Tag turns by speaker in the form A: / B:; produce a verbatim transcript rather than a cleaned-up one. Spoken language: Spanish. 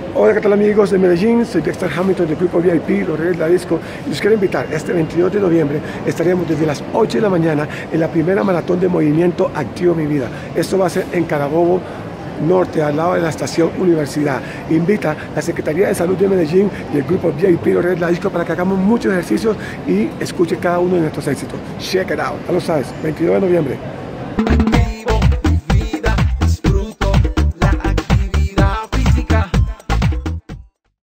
A: Hola, ¿qué tal amigos de Medellín? Soy Dexter Hamilton del grupo V I P, Los Reyes de la Disco, y los quiero invitar. Este veintidós de noviembre estaremos desde las ocho de la mañana en la primera maratón de movimiento Activo Mi Vida. Esto va a ser en Carabobo Norte, al lado de la estación Universidad. Invita la Secretaría de Salud de Medellín y el grupo V I P, Los Reyes de la Disco, para que hagamos muchos ejercicios y escuche cada uno de nuestros éxitos. Check it out, ya lo sabes, veintidós de noviembre.